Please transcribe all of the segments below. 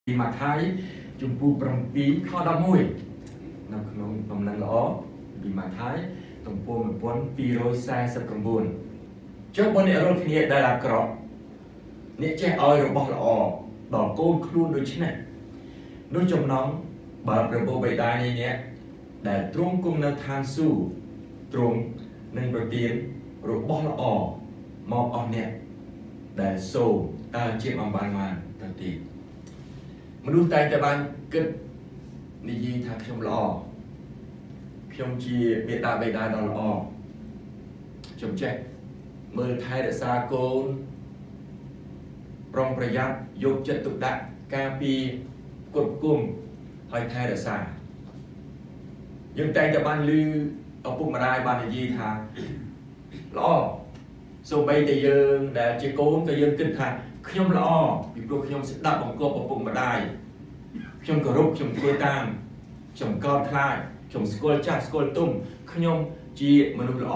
ពីមកថៃជំពូ7ខ11នៅក្នុងដំណឹងល្អពីមកថៃទំព័រ1249ចុះបងអ្នករត់គ្នាដែលអាក្រក់អ្នកចេះឲ្យរបស់ល្អដល់កូនខ្លួនដូចនេះនោះចំណងបើព្រះពុទ្ធបិតានេះអ្នកដែលទ្រង់គង់នៅឋានសួគ៌ទ្រង់នឹងប្រទានរបស់ល្អមកអស់អ្នកដែលសូមតើជាអំបានបានទៅទីមនុស្សតែងតែបានគិតនិយាយថាខ្ញុំល្អខ្ញុំជាមេដាបេដាដ៏ល្អខ្ញុំចេះមើលថែរក្សាកូនប្រុងប្រយ័ត្នយកចិត្តទុកដាក់ការពារគ្រប់គុំហើយថែរក្សាយើងតែងតែបានឮឪពុកម្ដាយបាននិយាយថាល្អសូម្បីតែយើងដែលជាកូនក៏យើងគិតថាខ្ញុំល្អពីព្រោះខ្ញុំស្ដាប់បង្គាប់ឪពុកម្ដាយខ្ញុំគោរពខ្ញុំធ្វើតាមខ្ញុំកោតខ្លាចខ្ញុំស្គាល់ចាស់ស្គាល់ទុំខ្ញុំជាមនុស្សល្អ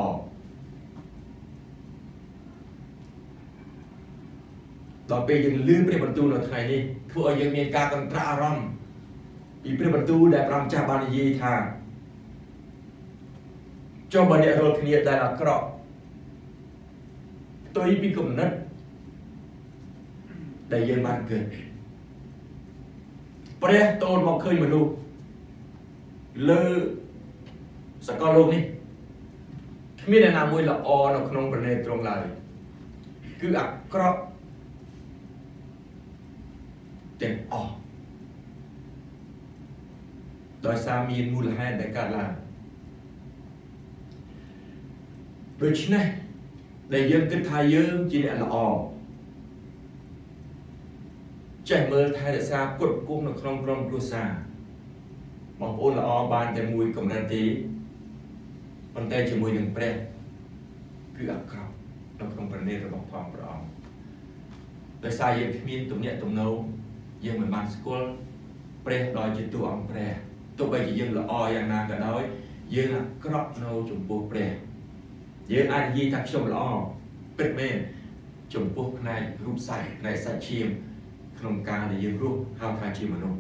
ដល់ពេលយើងឮព្រះបន្ទូលនៅថ្ងៃនេះធ្វើឲ្យយើងមានការកន្ត្រាក់អារម្មណ៍ពីព្រះបន្ទូលដែលព្រះម្ចាស់បាននិយាយថាចុះបើអ្នករាល់គ្នាដែលអាក្រក់ផ្ទុយពីគំនិតដែលយើងបានគិតព្រះតូនមកឃើញមនុស្សលើសកលលោកនេះគ្មានអ្នកណាមួយល្អនៅក្នុងប្រណេតទ្រង់ឡើយគឺអាក្រក់ទាំងអស់ដោយសារមានមូលហេតុដែលកើតឡើងដូច្នេះដែលយើងគិតថាយើងជាអ្នកល្អចេះមើលថែរក្សាគុតគុំនៅក្នុងក្រុមគ្រួសារបងប្អូនល្អបានតែមួយកម្រិតទេប៉ុន្តែជាមួយនឹងព្រះគឺអាក្រក់នៅក្នុងព្រះនេតរបស់ផងព្រះអង្គដោយសារយើងគ្មានទំនាក់ទំនងយើងមិនបានស្គាល់ព្រះដោយជាតួអង្គព្រះទោះបីជាយើងល្អយ៉ាងណាក៏ដោយយើងអាក្រក់នៅចំពោះព្រះយើងអាចនិយាយថាខ្ញុំល្អពិតមែនចំពោះផ្នែករូបសាច់ផ្នែកសាច់ឈាមក្នុងការដែលយើងរស់ហៅថាជាមនុស្ស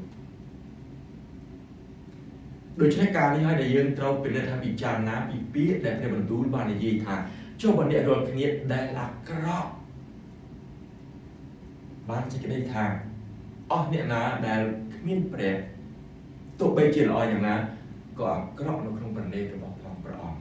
ដូច្នេះការនេះហើយដែលយើងត្រូវពិនិត្យថាពិចារណាពីពាក្យដែលព្រះបន្ទូលបាននិយាយថាចុះបើអ្នករាល់គ្នាដែលអាក្រក់បានសេចក្តីថាអស់អ្នកណាដែលគ្មានព្រះទោះបីជាល្អយ៉ាងណាក៏អាក្រក់នៅក្នុងព្រះនេតរបស់ផងព្រះអង្គ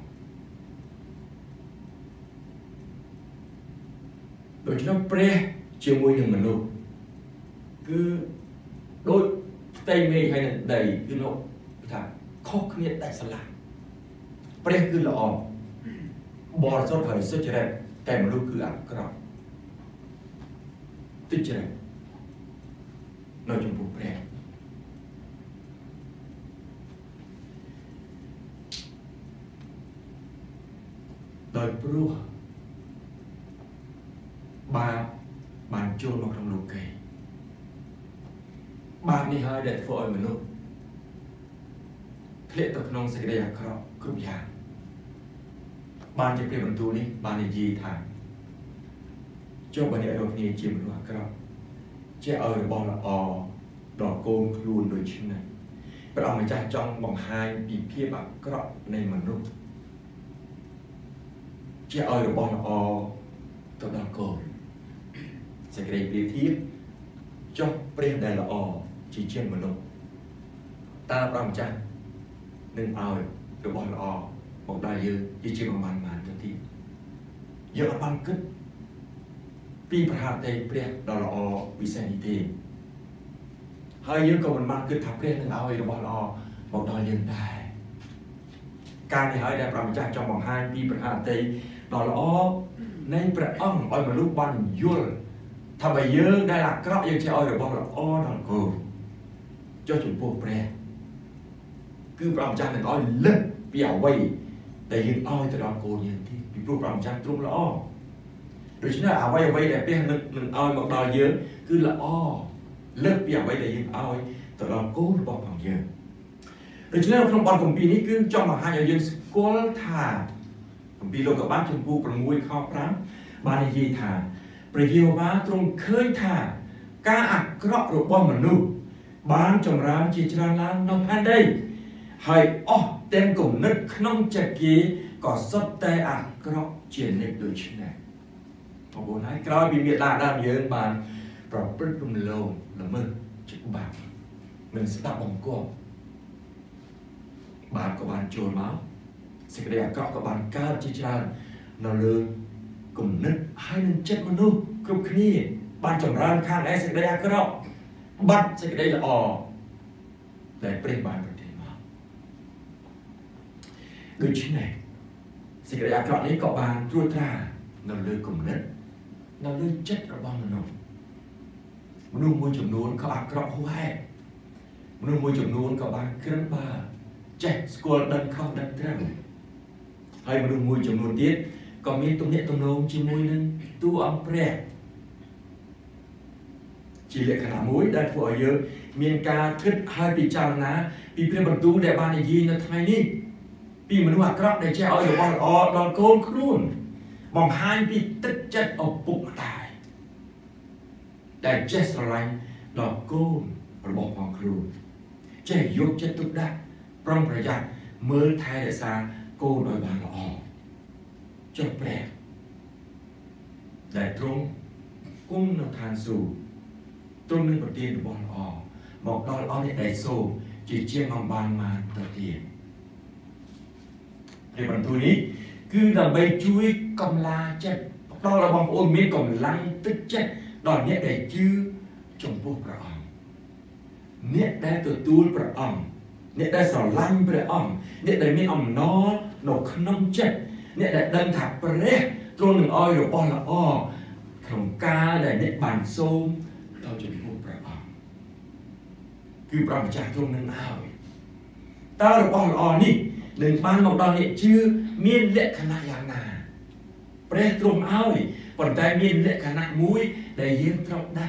ដូច្នេះព្រះជាមួយនឹងមនុស្សគឺដូចផ្ទៃមេឃហើយនឹងដីគឺនោះថាខុសគ្នាដាច់ស្រឡះព្រះគឺល្អបរិសុទ្ធហើយសុចរិតតែមនុស្សគឺអាក្រក់ទុច្ចរិតនៅចំពោះព្រះដោយព្រោះបាបបានចូលមកក្នុងលោកីបាបនេះហើយដែលធ្វើឲ្យមនុស្សធ្លាក់ទៅក្នុងសេចក្តីអាក្រក់គ្រប់យ៉ាងបានជាព្រះបន្ទូលនេះបាននិយាយថាចុះបើអ្នករាល់គ្នាជាមនុស្សអាក្រក់ចេះឲ្យរបស់ល្អដល់កូនខ្លួនដូចនេះព្រះអង្គម្ចាស់ចង់បង្ហាញពីភាពអាក្រក់នៃមនុស្សចេះឲ្យរបស់ល្អទៅដល់កូនសេចក្តីប្រៀបធៀបចុះព្រះដែលល្អជាជាងមនុស្សតើព្រះម្ចាស់នឹងឲ្យរបស់ល្អមកដល់យើងជាជាងអំបានទៅទៀតយើងអត់បានគិតពីប្រហាតីព្រះដ៏ល្អវិសេសនេះទេហើយយើងក៏មិនបានគិតថាព្រះនឹងឲ្យរបស់ល្អមកដល់យើងដែរការនេះហើយដែលព្រះម្ចាស់ចង់បង្ហាញពីប្រហាតីដ៏ល្អនៃព្រះអង្គឲ្យមនុស្សបានយល់ថាបើយើងដែលអាក្រក់យើងចេះឲ្យរបស់ល្អដល់កូនចុះចំពោះព្រះគឺព្រះម្ចាស់នឹងឲ្យលឹកពីអ្វីដែលយើងឲ្យទៅដល់កូនយើងទីពីព្រោះព្រះម្ចាស់ទ្រង់ល្អដូច្នេះអ្វីដែលព្រះនឹងឲ្យមកដល់យើងគឺល្អលឹកពីអ្វីដែលយើងឲ្យទៅដល់កូនរបស់ផងយើងដូច្នេះក្នុងបទគម្ពីរនេះគឺចង់បង្ហាញឲ្យយើងស្គាល់ថាគម្ពីរលោកុបាតចំពោះ6ខ5បាននិយាយថាព្រះយេហូវ៉ាទ្រង់ឃើញថាការអាក្រក់របស់មនុស្ស bán trong rán chỉ cho lan nó pan đây hay tên cùng nứt không chặt ký có sắp tay có chuyển lên từ chuyện này họ muốn nói cái bị miệt là đang nhớ bạn rồi rất là lâu là mừng chứ bạn mình sẽ đặt bằng cô bạn của bạn trôi máu sẽ để có bạn cao chỉ cho nó lương cùng nứt hai nên chết mà nu cướp kia bạn trong rán khang ấy sẽ để có bắt sẽ đây là để bring bạn vào thế mà đôi chuyện này sẽ cái ác ấy có bạn rùa ra nó lừa cùng đất nó lừa chết ở bao nhiêu nó mua chủng nón có ác hoài nó mua chủng nón có bạn kêu ba chạy school đâm không đâm trăng hay mà nó mua chủng nón tiết có miếng tôm nhẹ tôm nôm chỉ mua nên tu âm pre chỉ lệ khả mũiได้ผัวเยอะมีการคิดให้ปีจารณาปีเพื่อนบรรทุกได้บ้านในยีนไทยนี่ปีมนุษย์กรับในเจ้าอยู่บ้านดอนโกนครูนมองหายปีตึ๊ดจัดออกปุกตายแต่เจสอะไรดอนโกนระบบของครูเจ้ายกจัดตุกได้ปรองประหยัดเมื่อไทยได้สร้างโกนโดยบางละอจบแปลกแต่ตรงกุ้งนทานสู่ตรงนึงประเด็นบอลบอกดอลในไอโซจีเจียงบางมาตัวเทียนในบรรทุนี้คือดับใบช่วยกำลาเจ็ดดอลบางโอนมีกำลังตึ๊ดเจ็ดดอลเนี่ยได้ชื่อจงพวกประองเนี่ยได้ตัวตูนประองเนี่ยได้สอนลังประองเนี่ยได้มีอ่อมน้อหนกขนมเจ็ดเนี่ยได้ดันถักประเรศตรงหนึ่งอ้อยหรือบอลละของกาได้เนี่ยบานโซมเราจะมีพวกประองคือประองจากตรงนั้นเอาตาเราบอลนี่หนึ่งบ้านบอกดอนเนี่ยชื่อเมียนเละคณะยางนาเปรตรงเอาปนใจเมียนเละคณะมุ้ยได้เยี่ยมเพราะดัง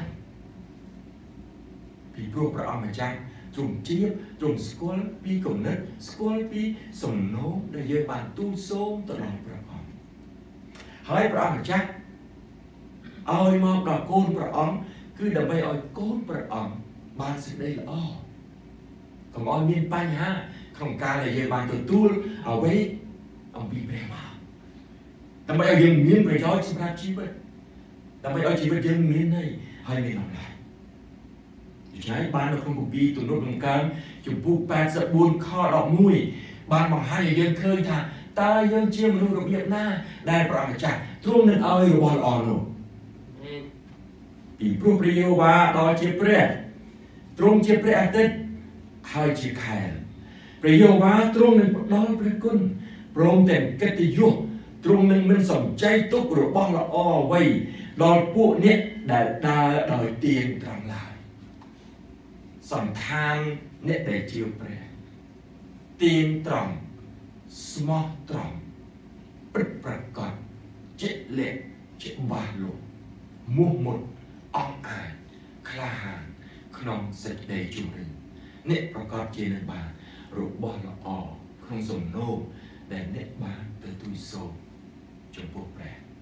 พี่พวกประองมาจากตรงเจี๊ยบตรงสกอลปีกงนัดสกอลปีสมโนได้เยี่ยมบ้านตู้โซ่ตลอดประองเฮ้ยประองมาจากเอามาดอกโกนประองคือดับไปเอาโกนประองบ้านสิได้ละของอ้อยเมียนปัญหาของการอะไรบางตัวตู้เอาไว้เอาบีบแรงมาทำไมเอายังเมียนไปย้อยสำหรับชีวิตทำไมเอาชีวิตยังเมียนได้ให้ไม่ทำไรใช้บ้านเราคงบุบีตัวนู้นตรงกลางจุดปูแปดสะบุญข้อดอกมุ้ยบ้านบางให้ยังเคยท่าตายังเชี่ยมนุษย์ระเบียบหน้าได้ประจักษ์ตรงนั้นเอาไอ้บอลอ่อนลงปีพวกเรียวว่าดอยเจ็บเปรี้ยตรงเจ็บเปรี้ยติดให้จีแคลประโยชน์ว่าตรงนั้นดอนประกุนโปร่งแต่กติยุตรงนั้นมันสนใจตุกหรือบ้องละไว้ดอนพวกนี้ได้ดอยเตียงตรังลายสัมทานเนี่ยได้เจียวเปรี้ยเตียงตรังสมอตรังปริประกอบเจ็ดเล็กเจ็ดบาลุมุ่งหมดอ่องอายคลาหานขนมเสร็จได้จุ่มรึงเนี่ยประกอบเจนบารูปบอลละคงสมโนแต่เน็ตบาตัวตุยโซจนพวกแปร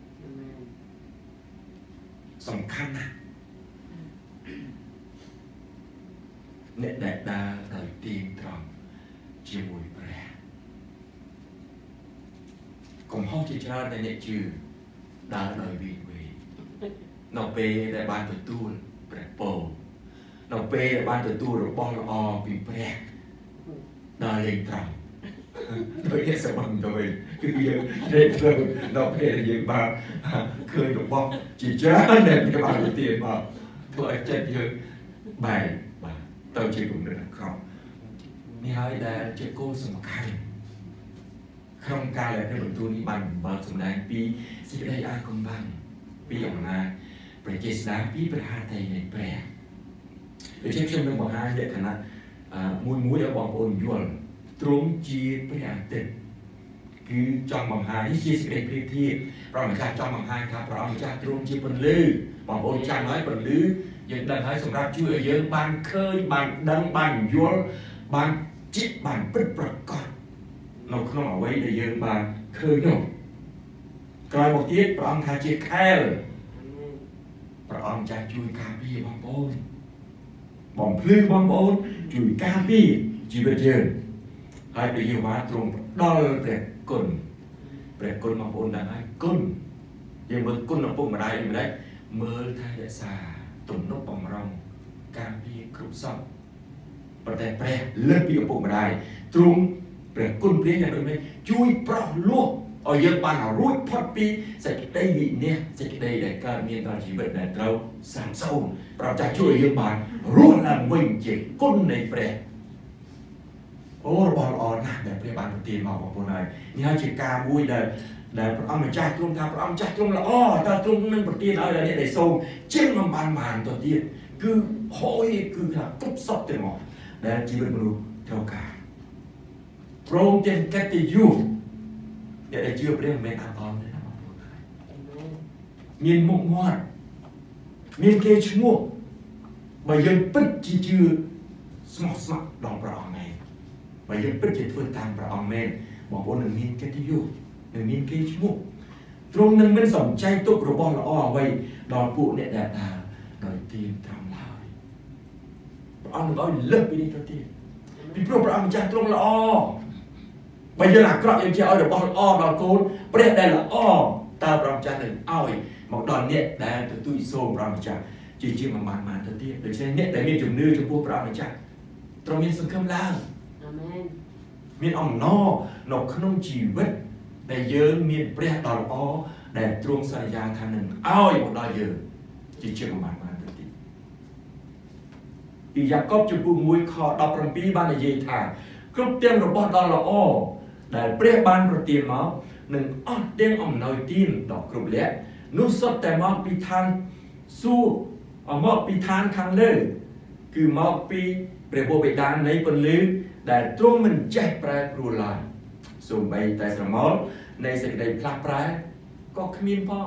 สำคัญนะเน็ตแดดดาโดยตีนตรองเจียมวยแปรกองห้องที่ชาในเน็ตชื่อดาโดยวีนอกเปย์ได้บ้านตัวตู้แปรโปนอกเปย์ได้บ้านตัวตู้รูปบอลละปีแปรดาเล็งตรังโดยที่สมองโดยคือยังเด็กเลยเราเพลยังบางเคยถูกบอกจีจ้าเนี่ยเป็นบางตัวเตียนบอกตัวเจ็ดเยอะใบบเติมชีวิตของเด็กครับนี่ให้ได้เจ้าโก้สำคัญโครงการอะไรในบทตัวนี้บันบางสำนักปีสิได้อาคมบังปีออกมาประเจษดาปีประหารไทยในแปรโดยเช่นเรื่องบอกให้เด็กคณะมุ้ยเอาบองโอนยวนตรงจีไปอ่านติดคือจองบางหายที่จีสเกตพื้นที่เราไม่ใช่จองบางหายครับเราไม่ใช่ตรงจีปนลือบางโอนจังน้อยปนลือยังดังให้สำหรับช่วยเยอะบางเคยบางดังบางยวนบางจิตบางปิดประกอบเราขนมเอาไว้ในเยอะบางเคยหนุ่มกลายบอกที่พระองค์ทาจีแค่พระองค์จะช่วยการพี่บางโอนបំភ្លឺបងប្អូនជួយការពារជីវិតយើងហើយព្រះយេហូវ៉ាទ្រង់ដល់ព្រះគុណបងប្អូនដឹងហើយគុណយើងមើលគុណឪពុកម្ដាយម្ដេចមើលថែរក្សាទំនុកបំរុងការពារគ្រប់សពប៉ុន្តែព្រះលើសពីឪពុកម្ដាយទ្រង់ព្រះគុណព្រះយ៉ាងដូចនេះជួយប្រោះលោះឲ្យយើងបានរួចផុតពីសេចក្តីវិនាសសេចក្តីដែលកើតមានដល់ជីវិតដែលត្រូវសាបសូន្យប្រចាជួយឲ្យយើងបានរស់ឡើងវិញជាគុណនៃព្រះអូរបស់ល្អណាស់ដែលព្រះបានប្រទានមកបងប្អូនហើយនេះហើយជាការមួយដែលព្រះអង្គម្ចាស់ទ្រង់ថាព្រះអង្គម្ចាស់ទ្រង់ល្អតើទ្រង់នឹងប្រទានឲ្យដល់អ្នកដែលសូមជាងមិនបានទៅទៀតគឺហួយគឺថាគ្រប់សពទាំងអស់ដែលជីវិតមនុស្សត្រូវការព្រមទាំងកិត្តិយសអ្នកដែលជឿព្រះមិនមែនអាអន់ទេណាបងប្អូនមានមុខមាត់មានគេឈ្មោះបើយើងពិតជាជឿស្មោះស្ម័គ្រដល់ព្រះអង្គឯងបើយើងពិតជាធ្វើតាមព្រះអង្គមែនបងប្អូននឹងមានកិត្តិយសនឹងមានគេឈ្មោះទ្រង់នឹងមិនសំចៃទុករបស់ល្អអ្វីដល់ពួកអ្នកដែលដើរដោយទានត្រង់ឡើយព្រះអង្គនឹងឲ្យលើសពីនេះទៅទៀតពីព្រោះព្រះអង្គម្ចាស់ទ្រង់ល្អបើយើងអាក្រក់យើងជាឲ្យរបស់ល្អដល់កូនព្រះដែលល្អតើព្រះម្ចាស់នឹងឲ្យមកដល់អ្នកដែលទទួលសូមព្រះម្ចាស់ជាមិនបានទៅទៀតដូច្នេះអ្នកដែលមានជំនឿចំពោះព្រះម្ចាស់ត្រូវមានសង្ឃឹមឡើងអាមែនមានអំណរនៅក្នុងជីវិតដែលយើងមានព្រះដ៏ល្អដែលទ្រង់សន្យាថានឹងឲ្យមកដល់យើងជាមិនបានទៅទៀតពីយ៉ាកុបជំពូក1ខ17បាននិយាយថាគ្រប់ទាំងរបស់ដ៏ល្អដែលព្រះបានប្រទានមកនឹងអស់ទាំងអំណោយទានដល់គ្រប់លក្ខនោះសុទ្ធតែមកពីឋានសួគ៌មកពីឋានខាងលើគឺមកពីព្រះបិតានៃពន្លឺដែលទ្រង់មិនចេះប្រែប្រួលឡើយសូម្បីតែស្រមោលនៃសេចក្តីផ្លាស់ប្រែក៏គ្មានផង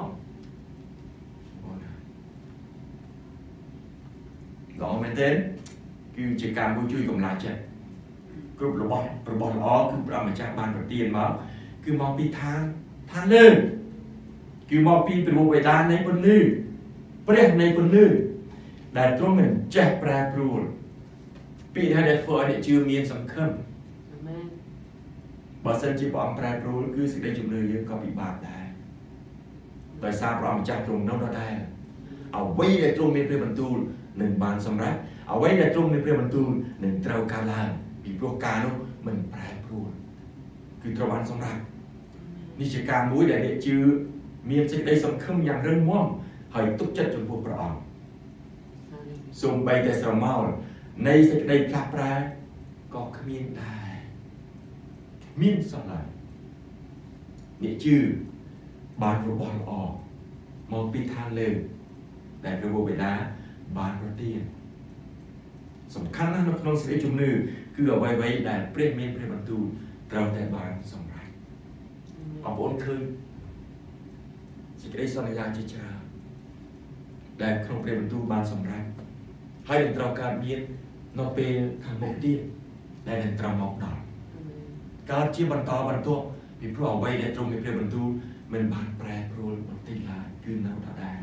ល្អមែនទេគឺជាការមួយជួយកម្លាំងចិត្តគ្រប់របស់ល្អគឺព្រះម្ចាស់បានប្រទានមកគឺមកពីឋានលើគឺមកពីព្រះបិតានៃពន្លឺព្រះនៃពន្លឺដែលទ្រង់មិនចេះប្រែប្រួលពីនេះដែលធ្វើឲ្យអ្នកជឿមានសង្ឃឹមអាមែនបើសិនជាព្រះអង្គប្រែប្រួលគឺសេចក្តីជំនឿយើងក៏ពិបាកដែរដោយសារព្រះអង្គម្ចាស់ទ្រង់នៅដដែលអ្វីដែលទ្រង់មានព្រះបន្ទូលនឹងបានសម្រេចអ្វីដែលទ្រង់មានព្រះបន្ទូលនឹងត្រូវកើតឡើងពីព្រោះការនោះមិនប្រែប្រួលគឺត្រូវបានសម្រេចនេះជាការមួយដែលអ្នកជឿមានសេចក្តីសង្ឃឹមយ៉ាងរឹងមាំហើយទុកចិត្តចំពោះព្រះអង្គសូម្បីតែស្រមោលនៃសេចក្តីផ្លាស់ប្រែក៏គ្មានដែរមានសោះឡើយអ្នកជឿបានរបស់ល្អមកពីឋានលើដែលព្រះបិតាបានប្រទានសំខាន់ណាស់នៅក្នុងសេចក្តីជំនឿគឺអ្វីៗដែលព្រះមានព្រះបន្ទូលត្រូវតែបានសម្រេចបងប្អូនឃើញសេចក្តីសន្យាជាច្រើនដែលក្នុងព្រះបន្ទូលបានសម្រេចហើយនឹងត្រូវកើតមាននៅពេលខាងមុខទៀតដែលនឹងត្រូវមកដល់កើតជាបន្តបន្ទាប់ពីព្រោះអ្វីដែលទ្រង់មានព្រះបន្ទូលមិនបានប្រែប្រួលបន្តិចឡើយគឺនៅដដែល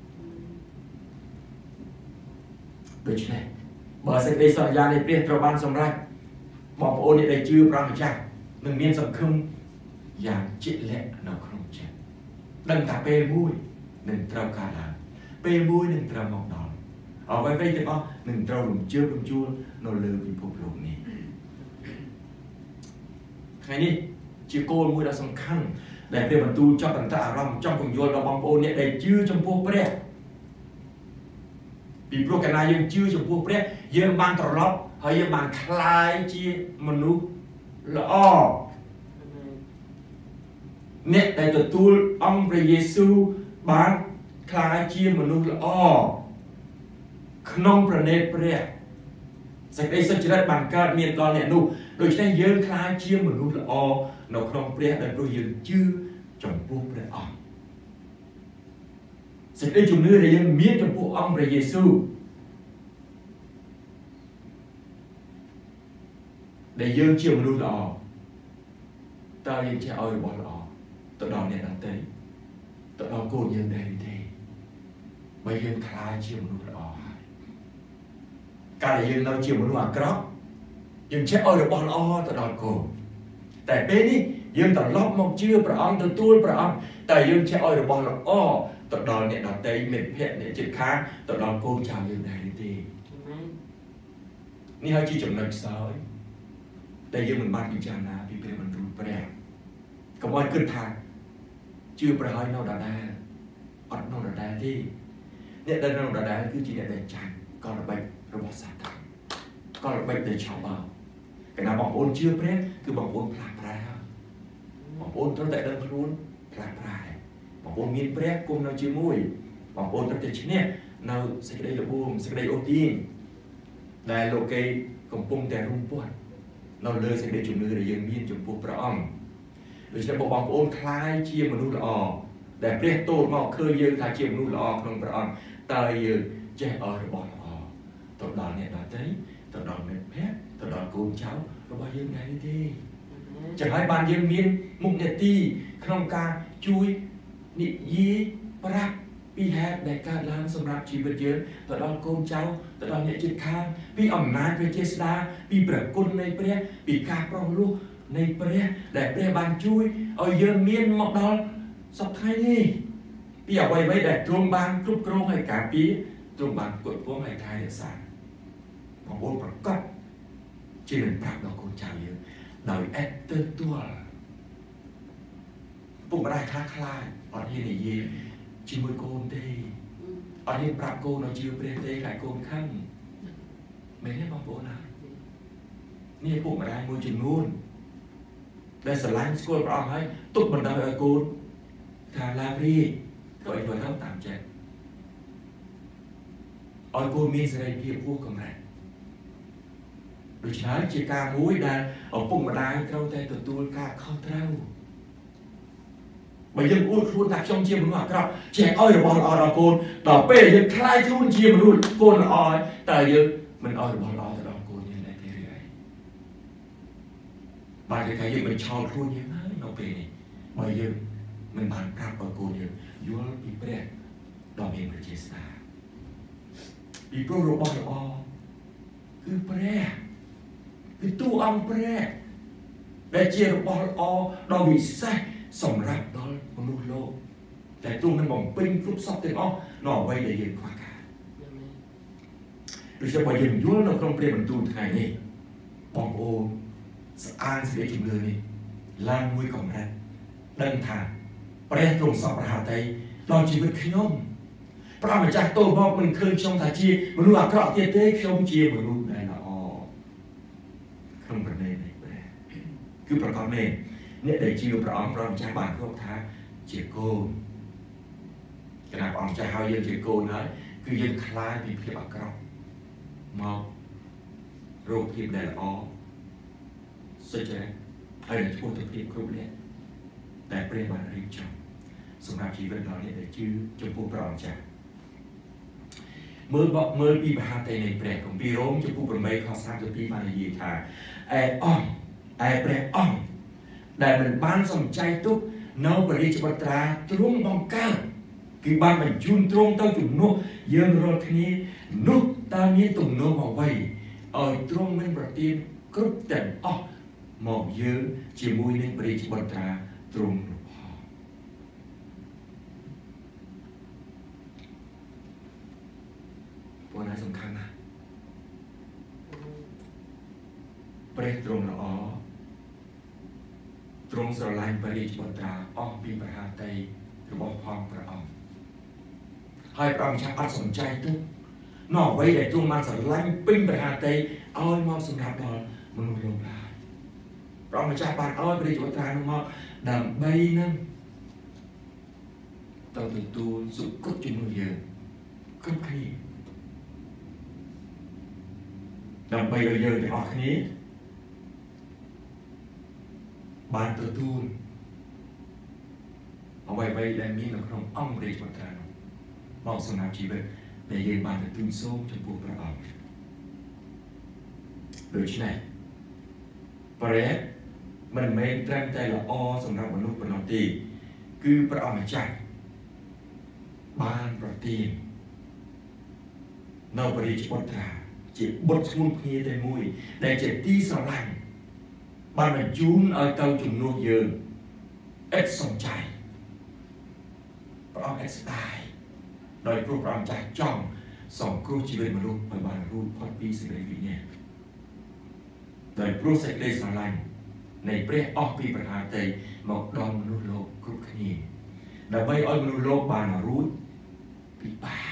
ដូច្នេះបើសេចក្តីសន្យានៃព្រះត្រូវបានសម្រេចបងប្អូនអ្នកដែលជឿព្រះម្ចាស់នឹងមានសង្ឃឹមយ៉ាងជាក់លាក់នៅក្នុងចិត្តដឹងថាពេលមួយនឹងត្រូវកើតឡើងពេលមួយនឹងត្រូវមកដល់អ្វីៗទាំងអស់នឹងត្រូវរំជើបរំជួលនៅលើពិភពលោកនេះថ្ងៃនេះជាគោលមួយដ៏សំខាន់ដែលព្រះបន្ទូលចាប់បន្តអារម្មណ៍ចង់ពន្យល់ដល់បងប្អូនអ្នកដែលជឿចំពោះព្រះពីព្រោះកាលណាយើងជឿចំពោះព្រះយើងបានត្រឡប់ហើយយើងបានคล้ายជាមនុស្សល្អអ្នកដែលទទួលអង្គព្រះយេស៊ូវបានคล้ายជាមនុស្សល្អក្នុងព្រះនេតព្រះសេចក្តីសុចរិតបានកើតមានដល់អ្នកនោះដូច្នេះយើងคล้ายជាមនុស្សល្អនៅក្នុងព្រះដែលព្រោះយើងជឿចំពោះព្រះអង្គសេចក្តីជំនឿដែលយើងមានចំពោះអង្គព្រះយេស៊ូវដែលយើងជាមនុស្សល្អតើយើងចេះឲ្យរបស់ល្អទៅដល់អ្នកដទៃទៅដល់កូនយើងដែរទេបើយើងคล้ายជាមនុស្សល្អហើយการยืนเราเชื่อมันว่าครับยังเชื่อเอาระบอลอ้อตลอดโกแต่เป็นนี่ยังตลอดมองเชื่อประอังตัวตัวประอังแต่ยังเชื่อเอาระบอลอ้อตลอดเนี่ยเราเตยเม็ดเพชรเนี่ยจุดค้างตลอดโกชาวยังได้ดีนี่เขาชี้จุดนักสาวแต่ยังมันบ้านพิจารณาพิจารณามันรู้ประเดี๋ยวกับวันขึ้นทางชื่อประหารนอดาได้อดนอดาได้ที่เนี่ยได้นอดาได้คือจีเนี่ยได้จันก็ระบายระบบสาธารณก็ระบายได้ชาวบ้านขณะบอกโอนชื่อประเดี๋ยวคือบอกโอนพลาดพลายบอกโอนตั้งแต่เดินครูนพลาดพลายบอกโอนมีประเดี๋ยวกุมเราชื่อมุ้ยบอกโอนตั้งแต่ชเนี่ยเราสกัดระบุมสกัดโอตีนได้โลเกย์กำปงแต่รุ่งปวดเราเลยสกัดจุ่มมือได้ยังมีจุ่มปูประอ้อมโดยเฉพาะบอกโอนคล้ายเชี่ยมนุษย์ละอแต่เปรี้ยโตมาเคยยืนถ่ายเชี่ยมนุษย์ละอขนมประอ้อมตายยืนแจ้ระบอละอตดอนเนี่ยตอนนี้ตดอนเม็ดเพชรตดอนกูเช้าระบอยืนไงดีจะให้บานยืนมีนมุกเนตีขนมกาจุยนิยีปรักปีแฮกในการล้างสำหรับชีวิตยืนตดอนกูเช้าตดอนเนี่ยจิตค้างปีอ่ำนาจเป็นเจสดาปีเปรกุลในเปรี้ยปีกาปรองลูกในเปรี้ยแต่เปรี้ยบานจุยเอายืนมีนหมดดอนสับไทยนี่ปีเอาไว้แต่ตรงบางกรุบกรงให้กาปีตรงบางกดพวงให้ไทยเดือดสารของวงประกอบที่เป็นปรับดอกกุญแจเยอะโดยแอดเตอร์ตัวปุ่มอะไรคล้ายๆอันนี้นี่ยีชิมวยโกนเตอันนี้ปรับโกนเราชิวเปรตเตหลายโกนข้างไม่ได้บางโกนะนี่ปุ่มอะไรมวยจินนูนได้สไลด์สกอร์ปรับให้ตุกบันไดโกนทาลาบรีก็ไอ้ตัวเท่าตามแจ็คอันโกนมีสไลด์เพียบพวกกำไรโดยเฉพาะจีกามุ้ยได้เอาปุ่มมาได้เข้าใจตัวกาเข้าเท้าบางยังอุ้ยครูตักช่องเชียร์มันว่าครับแจกอ้อยระบอลอ้อยระโกนต่อเป้ยังคล้ายครูเชียร์มันรุ่นโกนอ้อยแต่ยังมันอ้อยระบอลอ้อยแต่ระโกนยังไงที่เรื่อยบางใครยังมันชอบครูยังไงเราเป้นี่บางยังมันบานกลับอ้อยโกนยังยัวปีเปรี้ยดอกเองเป็นเจสตาปีโปรระบอลอ้อยคือเปรี้ยคือตู้อังเปรี้ยแต่เชียร์ระบอลอ้อยดอกวิเศษสำรับดอลมนุษย์โลกแต่ตรงนั้นบอกเป็นรูปซับเต็มอ้อหน่อไว้ได้เย็นกว่ากันโดยเฉพาะยืนยั่วเราต้องเปลี่ยนบรรจุไทยนี่ปองโอสะอาดเสียจุดเลยนี่ล้างมือของแรกดังทางเปลี่ยนตรงสอบประหารใจรอชีวิตขย่มพระอาจารย์โตบอกมันเคยชมทาชีมนุษย์อักขระเตี้ยเต้ขย่มเชียร์มนุษย์ได้ละอ้อคำประเด็นในแปลคือประกอบเองเนี่ยได้chiềuประองประชาบาลพวกท้าเจียโก้ขณะประองจะหายังเจียโก้นั้นคือยังคล้ายมีเพียบกรอบมองโรคพิษได้ละอ้อสุดท้ายไอ้เรื่องพวกตัวพิษครุเนี่ยแต่เปรี้ยบานริบจังสำหรับชีวิตเราเนี่ยได้ชื่อจมพูประองจะเมื่อปีมหาเตในเปรตของปีโรมจมพูประเมย์ข้อสามจะปีมาในยีทาไอ้อ่องไอ้เปรตอ่องได้มันบ้านสนใจทุกนบริจบัตราตรงบองก้าคือบ้านมันจุนตรงตั้งจุดนู้ยืนรถนี้นุตามีตุ่มโน้มาไว้ตรงมันประเดี๋ยวกรุบแต่อ๋อหมอกเยอะจีมุยในบริจบัตราตรงพวกนั้นสำคัญนะเปรตตรงละอ๋อตรงสลายปริจบัตราอ้อมปีประหารใจหรือบอกพองประองให้ประชาชนสนใจทุกนอกไว้แต่ตรงมันสลายปิ้งประหารใจอ้อยมอบสำหรับเรามนุษย์โลกได้ประชาชนอ้อยปริจบัตราน้องดำใบนั่งต่อตัวสุดกุศลมือเยอะก็แค่นี้ดำใบเยอะแต่ออกแค่นี้บานตัวตูนเอาไว้ได้มีในขนมอ้อมเรียกว่าการบอกสำหรับชีวิตในเย็นบานตัวตูนส้มจมพูประออกโดยที่ไหนเปรตมันไม่แรงใจละอ้อสำหรับมนุษย์ปนตีคือประออกมาจากบานประตีนนบริจบัตราជាបុតស្ងួនគ្នាតែមួយដែលជាទីស្រឡាញ់បានបញ្ជូនឲ្យទៅជំនួសយើងឥតសំចៃព្រះអង្គឥតស្ដាយដោយព្រោះព្រះអង្គចាស់ចង់សង្គ្រោះជីវិតមនុស្សឲ្យបានរួចផុតពីសេចក្តីវិញ្ញាណដោយព្រោះសេចក្តីស្រឡាញ់នៃព្រះអស់ពីប្រហារតីមកដល់មនុស្សលោកគ្រប់គ្នាដើម្បីឲ្យមនុស្សលោកបានរួចពី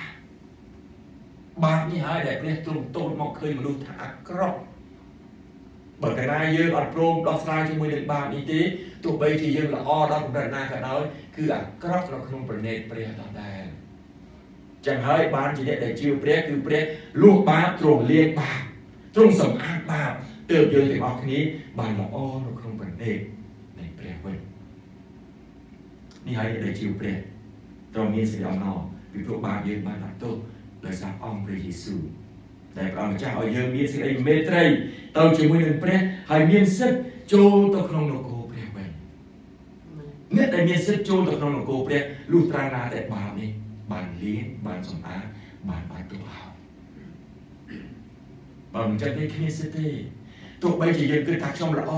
បាបនេះហើយដែលព្រះទ្រង់ទតមកឃើញមនុស្សថាអាក្រក់បើកាលណាយើងអត់ព្រមដោះស្រាយជាមួយនឹងបាបនេះទេទោះបីជាយើងល្អដល់កម្រិតណាក៏ដោយគឺអាក្រក់នៅក្នុងប្រណេតព្រះដដែលចឹងហើយបានជាអ្នកដែលជឿព្រះគឺព្រះលួសបាបទ្រង់លាងបាបទ្រង់សម្អាតបាបទើបយើងទាំងអស់គ្នាបានល្អនៅក្នុងប្រណេតនៃព្រះវិញនេះហើយដែលជឿព្រះទ្រង់មានសេចក្តីអំណរពីព្រោះបាបយើងបានដាក់ទោសដោយសារអង្គព្រះយេស៊ូវដែលព្រះម្ចាស់ឲ្យយើងមានសេចក្តីមេត្រីទៅជាមួយនឹងព្រះហើយមានសិទ្ធិចូលទៅក្នុងនគរព្រះវិញអ្នកដែលមានសិទ្ធិចូលទៅក្នុងនគរព្រះលុះត្រាណាតែបាបនេះបានលាងបានសម្អាតបានបាត់ទោសហើយបើមិនចឹងទេគ្មានសិទ្ធិទេទោះបីជាយើងគិតថាខ្ញុំល្អ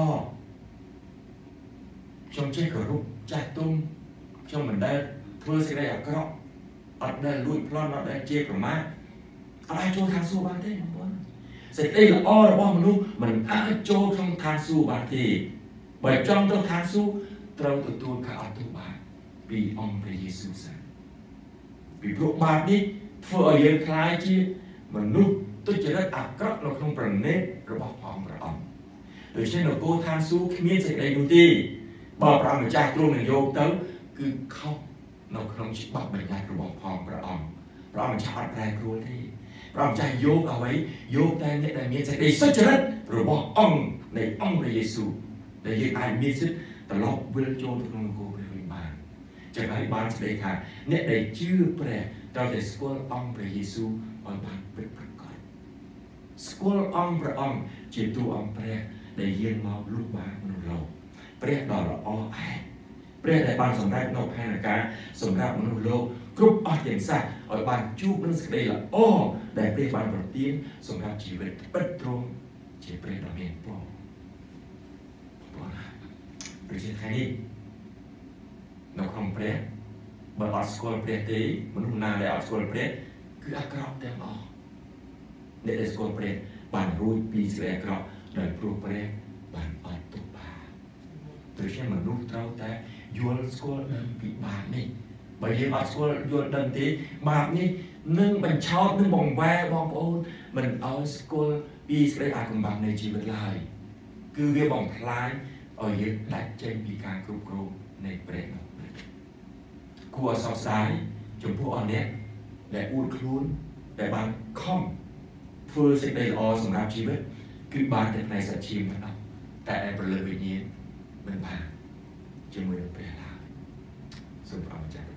ខ្ញុំចេះគោរពចាស់ទុំខ្ញុំមិនដែលធ្វើសេចក្តីអាក្រក់អត់ដែលលួចប្លន់អត់ដែលជាប្រមាថអត់អាចចូលឋានសួគ៌បានទេបងប្អូនសេចក្តីល្អរបស់មនុស្សមិនអាចចូលក្នុងឋានសួគ៌បានទេបើចង់ទៅឋានសួគ៌ត្រូវទទួលការអត់ទោសបាបពីអង្គព្រះយេស៊ូវសិនពីព្រោះបាបនេះធ្វើឲ្យយើងខ្លាយជាមនុស្សទុច្ចរិតអាក្រក់នៅក្នុងប្រណេតរបស់ព្រះអង្គដូច្នេះនគរឋានសួគ៌គ្មានសេចក្តីនោះទេបើព្រះម្ចាស់ទ្រង់នឹងយកទៅគឺខុសនៅក្នុងច្បាប់បញ្ញត្តិរបស់ព្រះអង្គព្រះម្ចាស់អត់ប្រែប្រួលទេព្រះម្ចាស់យកអ្វីយកតែអ្នកដែលមានសេចក្តីសុចរិតរបស់អង្គនៃអង្គព្រះយេស៊ូវដែលយើងអាចមានសិទ្ធិត្រឡប់វិលចូលទៅក្នុងនគរព្រះវិញបានចឹងហើយបានស្ដីថាអ្នកដែលជឿព្រះត្រូវតែស្គាល់អង្គព្រះយេស៊ូវឲ្យបានពិតប្រាកដស្គាល់អង្គព្រះអង្គជាតួអង្គព្រះដែលយាងមកលុបបាបមនុស្សលោកព្រះដ៏ល្អឯកព្រះដែលបានសម្រេចនៅផែនការសម្រាប់មនុស្សលោកគ្រប់អស់ទាំងសះឲ្យបានជួបនឹងសេចក្តីល្អដែលព្រះបានប្រទានសម្រាប់ជីវិតពិតត្រង់ជាព្រះដ៏មានពរបងព្រះជាថ្ងៃនេះនៅក្នុងព្រះបើអត់ស្គាល់ព្រះទេមនុស្សណាដែលអត់ស្គាល់ព្រះគឺអាក្រក់ទាំងអស់អ្នកដែលស្គាល់ព្រះបានរួចពីសេចក្តីអាក្រក់ដោយព្រោះព្រះបានអត់ទោសបាបដូច្នេះមនុស្សត្រូវតែយល់ស្គាល់ដឹងពីបាបនេះបើយើងអត់ស្គាល់យល់ដឹងទេបាបនេះនឹងបញ្ឆោតនឹងបង្វែរបងប្អូនមិនឲ្យស្គាល់ពីសេចក្តីអាកំបាំងនៃជីវិតឡើយគឺវាបំផ្លាញឲ្យយើងដាច់ចេញពីការគ្រប់គ្រងនៃព្រះនោះគួរឲ្យសោកស្ដាយចំពោះអស់អ្នកដែលអួតខ្លួនដែលបានខំធ្វើសេចក្តីល្អសម្រាប់ជីវិតគឺបានតែផ្នែកសាច់ឈាមប៉ុណ្ណោះតែឯប្រលឹងវិញ្ញាណមិនបានជាមួយនឹងព្រះឡើយសូមព្រះម្ចាស់